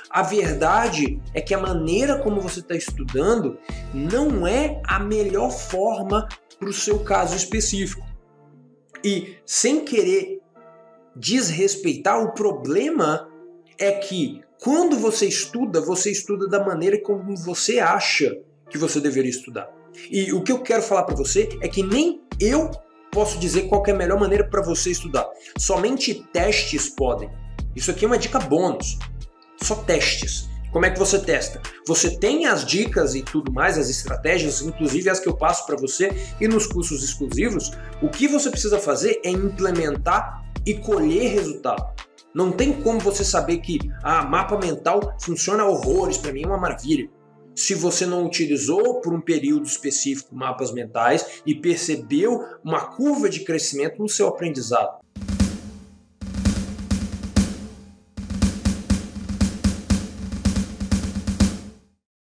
A verdade é que a maneira como você está estudando não é a melhor forma para o seu caso específico. E sem querer desrespeitar, o problema é que quando você estuda da maneira como você acha que você deveria estudar. E o que eu quero falar para você é que nem eu posso dizer qual é a melhor maneira para você estudar. Somente testes podem. Isso aqui é uma dica bônus. Só testes. Como é que você testa? Você tem as dicas e tudo mais, as estratégias, inclusive as que eu passo para você e nos cursos exclusivos. O que você precisa fazer é implementar e colher resultado. Não tem como você saber que mapa mental funciona horrores, para mim é uma maravilha. Se você não utilizou por um período específico mapas mentais e percebeu uma curva de crescimento no seu aprendizado.